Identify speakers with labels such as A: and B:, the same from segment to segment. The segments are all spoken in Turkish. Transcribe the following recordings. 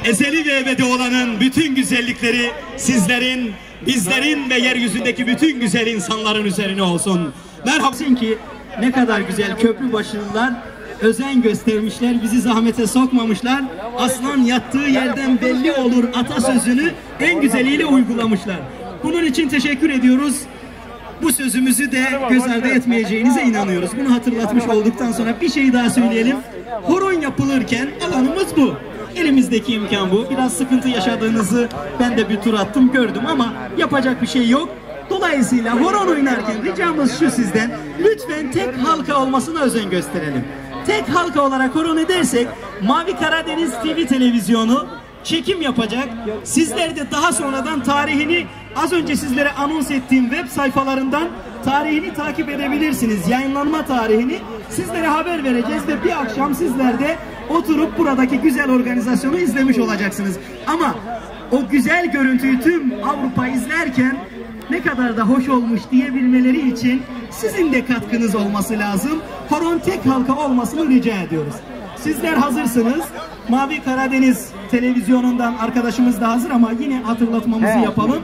A: ezeli ve ebedi olanın bütün güzellikleri sizlerin, bizlerin ve yeryüzündeki bütün güzel insanların üzerine olsun. Merhaba ki ne kadar güzel köprü başlılar özen göstermişler, bizi zahmete sokmamışlar. Aslan yattığı yerden belli olur atasözünü en güzeliyle uygulamışlar. Bunun için teşekkür ediyoruz. Bu sözümüzü de göz ardı etmeyeceğinize inanıyoruz. Bunu hatırlatmış olduktan sonra bir şey daha söyleyelim. Horon yapılırken alanımız bu. Elimizdeki imkan bu. Biraz sıkıntı yaşadığınızı ben de bir tur attım gördüm ama yapacak bir şey yok. Dolayısıyla horon oynarken ricamız şu sizden. Lütfen tek halka olmasına özen gösterelim. Tek halka olarak horon edersek Mavi Karadeniz TV televizyonu çekim yapacak. Sizler de daha sonradan tarihini az önce sizlere anons ettiğim web sayfalarından tarihini takip edebilirsiniz. Yayınlanma tarihini sizlere haber vereceğiz ve bir akşam sizler de oturup buradaki güzel organizasyonu izlemiş olacaksınız. Ama o güzel görüntüyü tüm Avrupa izlerken ne kadar da hoş olmuş diyebilmeleri için sizin de katkınız olması lazım. Horon tek halka olmasını rica ediyoruz. Sizler hazırsınız. Mavi Karadeniz televizyonundan arkadaşımız da hazır ama yine hatırlatmamızı yapalım.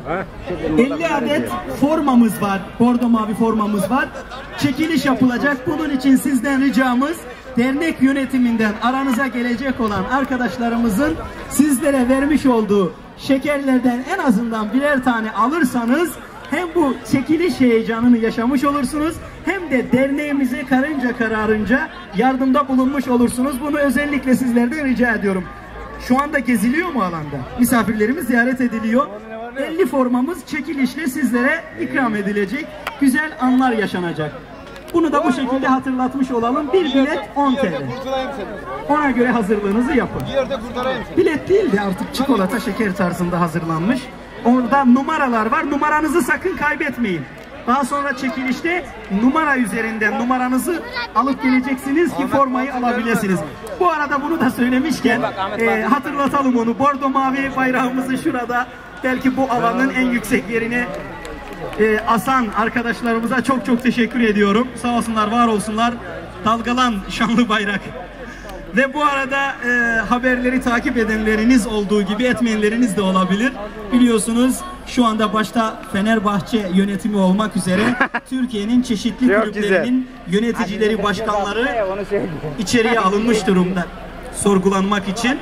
A: 50 adet formamız var. Bordo mavi formamız var. Çekiliş yapılacak. Bunun için sizden ricamız dernek yönetiminden aranıza gelecek olan arkadaşlarımızın sizlere vermiş olduğu şekerlerden en azından birer tane alırsanız hem bu çekiliş heyecanını yaşamış olursunuz hem de derneğimize karınca kararınca yardımda bulunmuş olursunuz. Bunu özellikle sizlerden rica ediyorum. Şu anda geziliyor mu alanda? Misafirlerimiz ziyaret ediliyor. 50 formamız çekilişle sizlere ikram edilecek. Güzel anlar yaşanacak. Bunu da bu şekilde hatırlatmış olalım. Bir bilet 10 TL. Ona göre hazırlığınızı yapın. Bilet değil de artık çikolata şeker tarzında hazırlanmış. Orada numaralar var. Numaranızı sakın kaybetmeyin. Daha sonra çekilişte numara üzerinden numaranızı alıp geleceksiniz ki formayı alabilirsiniz. Bu arada bunu da söylemişken hatırlatalım onu. Bordo mavi bayrağımızı şurada belki bu alanın en yüksek yerine asan arkadaşlarımıza çok çok teşekkür ediyorum. Sağ olsunlar, var olsunlar. Dalgalan şanlı bayrak. Ve bu arada haberleri takip edenleriniz olduğu gibi etmeyenleriniz de olabilir. Biliyorsunuz şu anda başta Fenerbahçe yönetimi olmak üzere Türkiye'nin çeşitli kulüplerinin yöneticileri, başkanları içeriye alınmış durumda sorgulanmak için.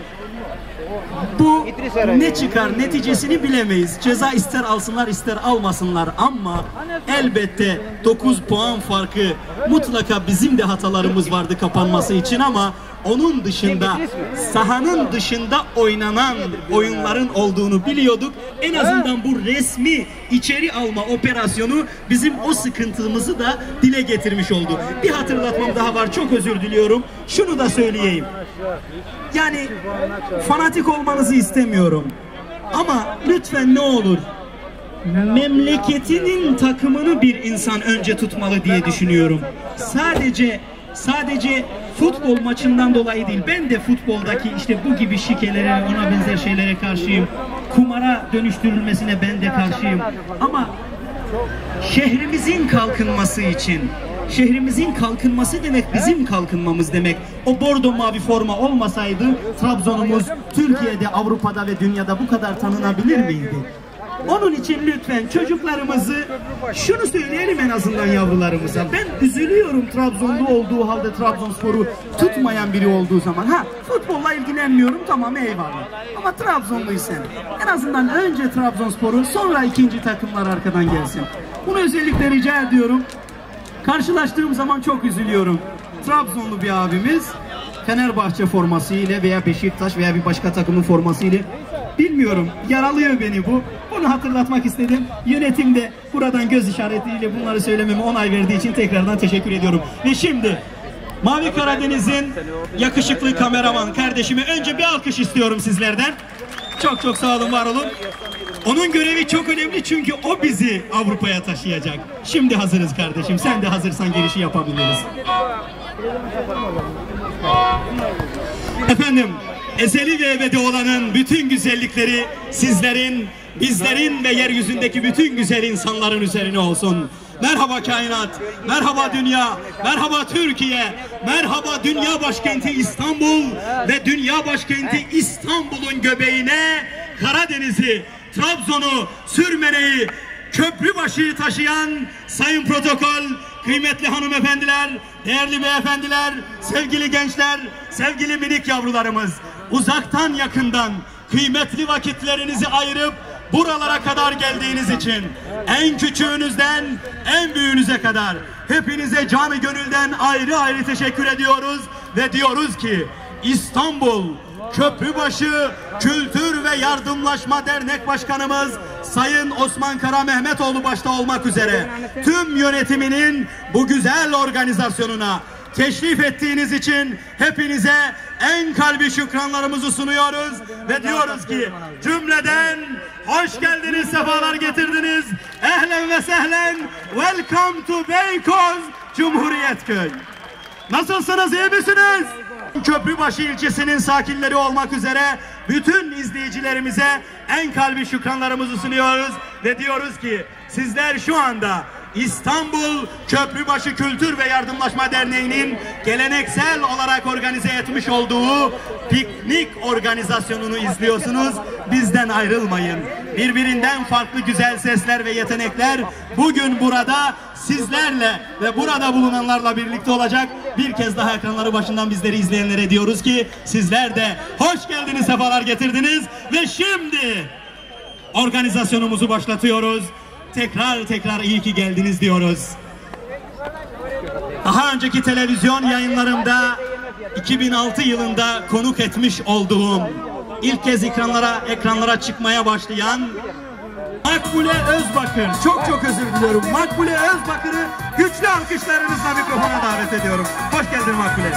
A: Bu ne çıkar neticesini bilemeyiz. Ceza ister alsınlar ister almasınlar ama elbette 9 puan farkı, mutlaka bizim de hatalarımız vardı kapanması için ama onun dışında, sahanın dışında oynanan oyunların olduğunu biliyorduk. En azından bu resmi içeri alma operasyonu bizim o sıkıntımızı da dile getirmiş oldu. Bir hatırlatmam daha var, çok özür diliyorum. Şunu da söyleyeyim. Yani fanatik olmanızı istemiyorum. Ama lütfen ne olur, memleketinin takımını bir insan önce tutmalı diye düşünüyorum. Sadece futbol maçından dolayı değil. Ben de futboldaki işte bu gibi şikelere, ona benzer şeylere karşıyım. Kumara dönüştürülmesine ben de karşıyım. Ama şehrimizin kalkınması için, şehrimizin kalkınması demek bizim kalkınmamız demek. O bordo mavi forma olmasaydı Trabzon'umuz Türkiye'de, Avrupa'da ve dünyada bu kadar tanınabilir miydi? Onun için lütfen çocuklarımızı şunu söyleyelim en azından yavrularımıza. Ben üzülüyorum Trabzonlu olduğu halde Trabzonspor'u tutmayan biri olduğu zaman. Ha, futbolla ilgilenmiyorum, tamam, eyvallah. Ama Trabzonluysan en azından önce Trabzonspor'u, sonra ikinci takımlar arkadan gelsin. Bunu özellikle rica ediyorum. Karşılaştığım zaman çok üzülüyorum. Trabzonlu bir abimiz Fenerbahçe forması ile veya Beşiktaş veya bir başka takımın forması ile, bilmiyorum, yaralıyor beni bu. Bunu hatırlatmak istedim. Yönetim de buradan göz işaretiyle bunları söylememe onay verdiği için tekrardan teşekkür ediyorum. Ve şimdi Mavi Karadeniz'in yakışıklı kameraman kardeşime önce bir alkış istiyorum sizlerden. Çok çok sağ olun, var olun. Onun görevi çok önemli çünkü o bizi Avrupa'ya taşıyacak. Şimdi hazırız kardeşim. Sen de hazırsan girişi yapabiliriz. Efendim, ezeli ve ebedi olanın bütün güzellikleri sizlerin, bizlerin ve yeryüzündeki bütün güzel insanların üzerine olsun. merhaba kainat, merhaba dünya, merhaba Türkiye, merhaba dünya başkenti İstanbul ve dünya başkenti İstanbul'un göbeğine Karadeniz'i, Trabzon'u, Sürmene'yi, Köprübaşı'yı taşıyan sayın protokol, kıymetli hanımefendiler, değerli beyefendiler, sevgili gençler, sevgili minik yavrularımız, uzaktan yakından kıymetli vakitlerinizi ayırıp buralara kadar geldiğiniz için en küçüğünüzden en büyüğünüze kadar hepinize canı gönülden ayrı ayrı teşekkür ediyoruz ve diyoruz ki İstanbul Köprübaşı Kültür ve Yardımlaşma Dernek Başkanımız Sayın Osman Kara Mehmetoğlu başta olmak üzere tüm yönetiminin bu güzel organizasyonuna teşrif ettiğiniz için hepinize en kalbi şükranlarımızı sunuyoruz ve diyoruz ki cümleden hoş geldiniz, sefalar getirdiniz. Ehlen ve sehlen, welcome to Beykoz Cumhuriyetköy. Nasılsınız, iyi misiniz? Köprübaşı ilçesinin sakinleri olmak üzere bütün izleyicilerimize en kalbi şükranlarımızı sunuyoruz ve diyoruz ki sizler şu anda İstanbul Köprübaşı Kültür ve Yardımlaşma Derneği'nin geleneksel olarak organize etmiş olduğu piknik organizasyonunu izliyorsunuz. Bizden ayrılmayın. Birbirinden farklı güzel sesler ve yetenekler bugün burada sizlerle ve burada bulunanlarla birlikte olacak. Bir kez daha ekranları başından bizleri izleyenlere diyoruz ki sizler de hoş geldiniz, sefalar getirdiniz ve şimdi organizasyonumuzu başlatıyoruz. Tekrar iyi ki geldiniz diyoruz. Daha önceki televizyon yayınlarımda 2006 yılında konuk etmiş olduğum, ilk kez ekranlara çıkmaya başlayan Makbule Özbakır, çok özür diliyorum. Makbule Özbakır'ı güçlü alkışlarınızla mikrofona davet ediyorum. Hoş geldin Makbule.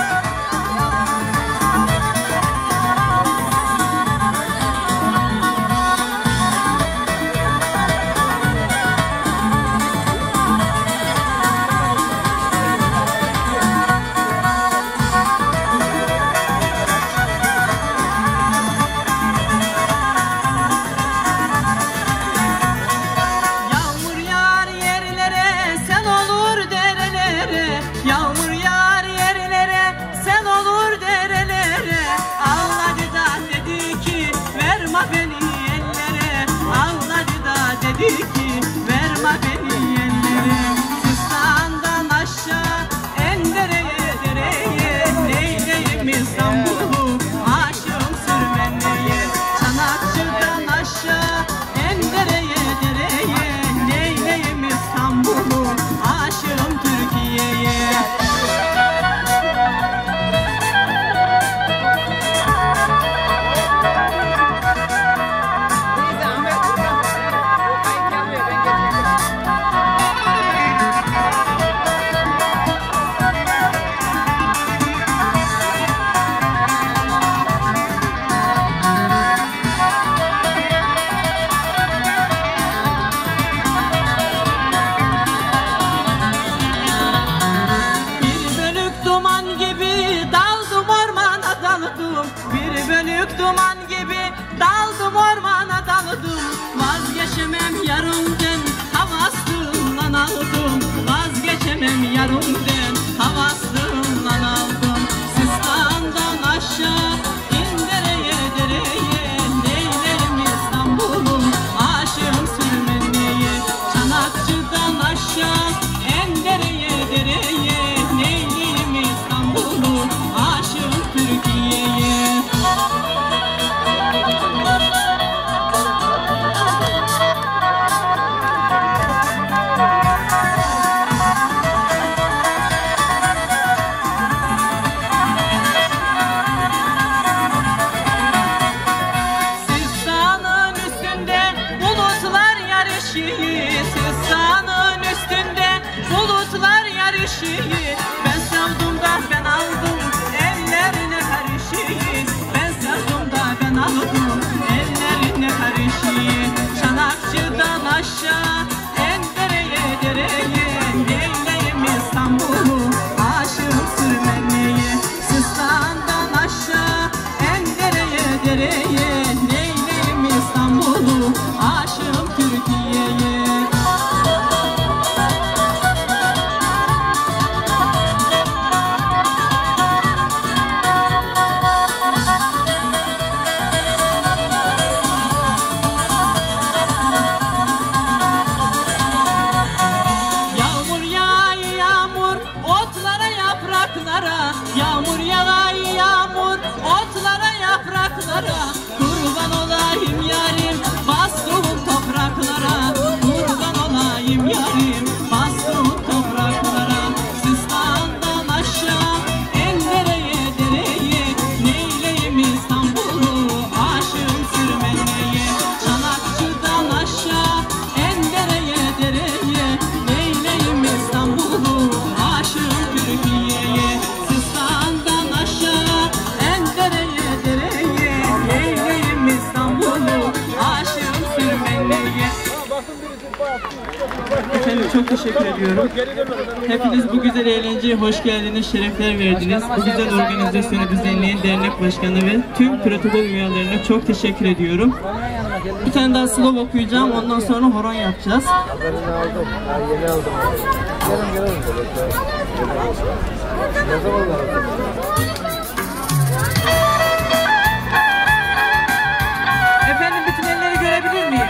B: Efendim çok teşekkür ediyorum. Hepiniz bu güzel eğlenceye hoş geldiniz, şerefler verdiniz. Bu güzel organizasyonu düzenleyen dernek başkanı ve tüm protokol üyelerine çok teşekkür ediyorum. Bir tane daha slow okuyacağım, ondan sonra horon yapacağız. Efendim bütün elleri görebilir miyim?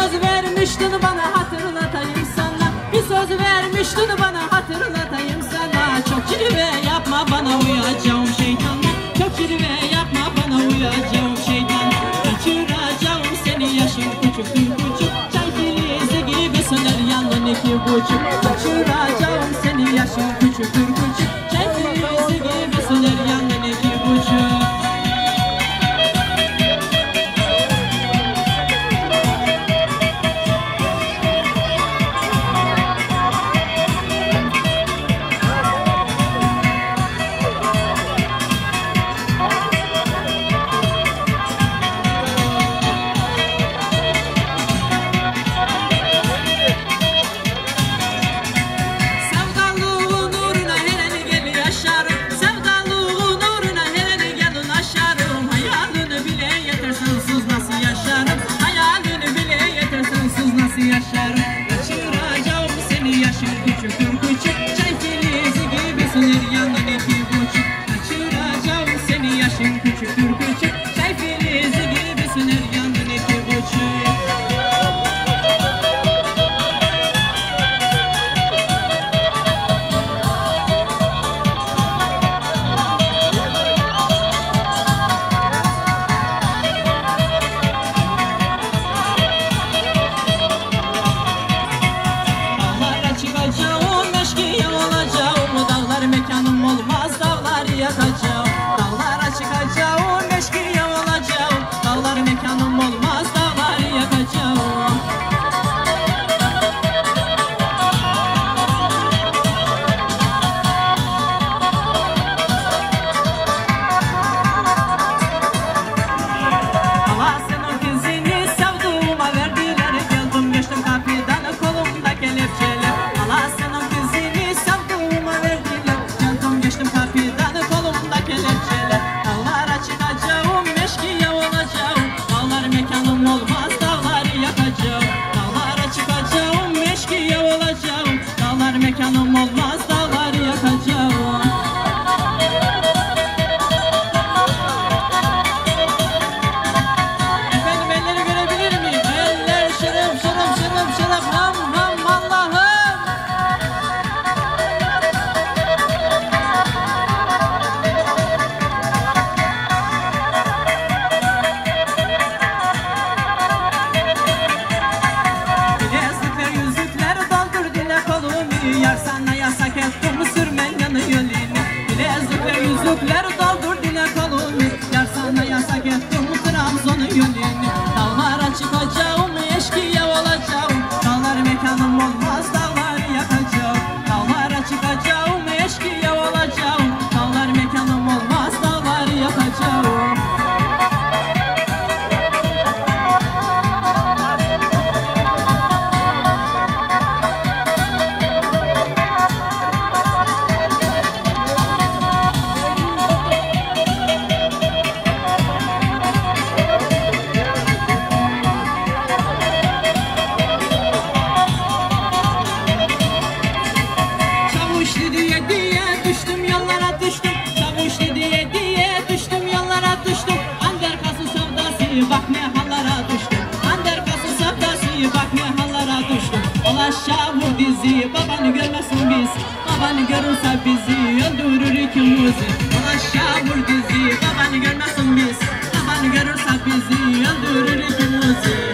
C: söz vermiştin bana hatırlatayım sana. Bir söz vermiştin bana hatırlatayım sana. Çok cilve yapma bana uyacağım şeytan. Çok cilve yapma bana uyacağım şeytan. Kaçıracağım seni yaşın küçüktür küçük. Çay filizi gibi söner yandın iki buçuk. Kaçıracağım seni yaşın küçüktür küçük. Çay filizi gibi söner yandın iki buçuk.
B: Babanı görmesin biz, babanı görürse bizi öldürür ikimizi. Aşağı vur dizi, babanı görmesin biz, babanı görürse bizi öldürür ikimizi.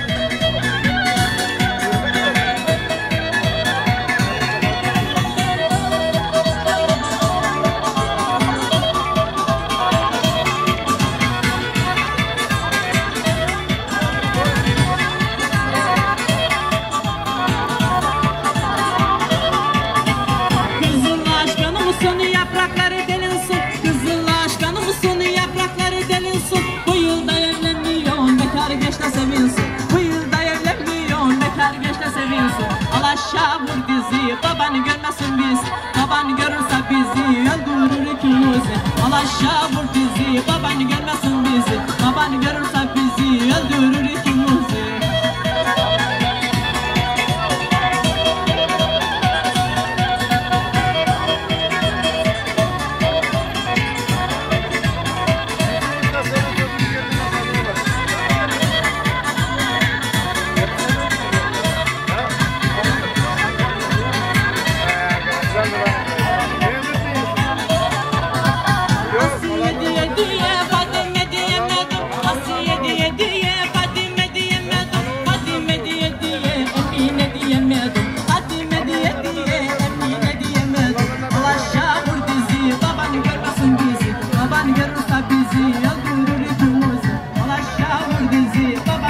B: Aşağı vur dizi, babanı görmesin biz, babanı görürse bizi öldürür ikimizi. Aşağı vur dizi, babanı görmesin bizi, babanı görürse bizi öldürür ikimizi.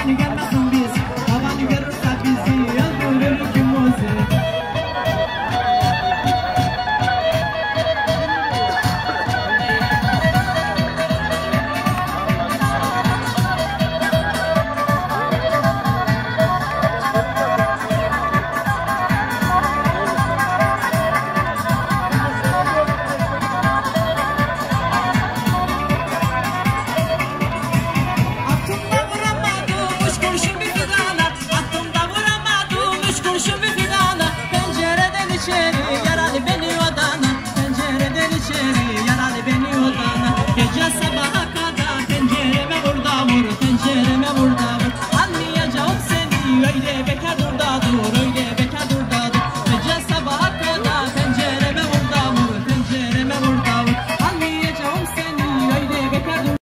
C: beni gelmesin